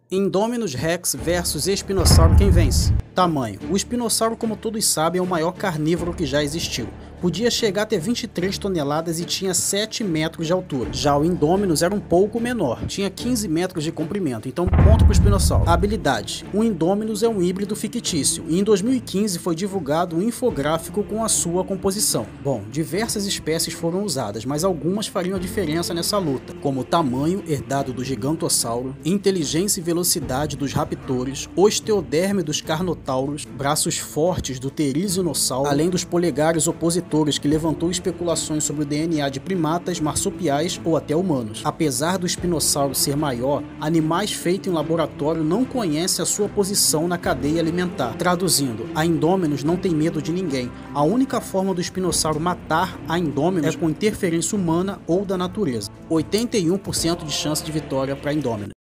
Indominus Rex versus Espinossauro, quem vence? Tamanho. O espinossauro, como todos sabem, é o maior carnívoro que já existiu. Podia chegar até 23 toneladas e tinha 7 metros de altura. Já o Indominus era um pouco menor, tinha 15 metros de comprimento, então ponto para o espinossauro. Habilidade. O Indominus é um híbrido fictício e em 2015 foi divulgado um infográfico com a sua composição. Bom, diversas espécies foram usadas, mas algumas fariam a diferença nessa luta, como o tamanho herdado do gigantossauro, inteligência e velocidade dos raptores, osteoderme dos carnotauros, braços fortes do terizinossauro, além dos polegares opositores que levantou especulações sobre o DNA de primatas, marsupiais ou até humanos. Apesar do espinossauro ser maior, animais feitos em laboratório não conhecem a sua posição na cadeia alimentar. Traduzindo, a Indominus não tem medo de ninguém. A única forma do espinossauro matar a Indominus é com interferência humana ou da natureza. 81% de chance de vitória para Indominus.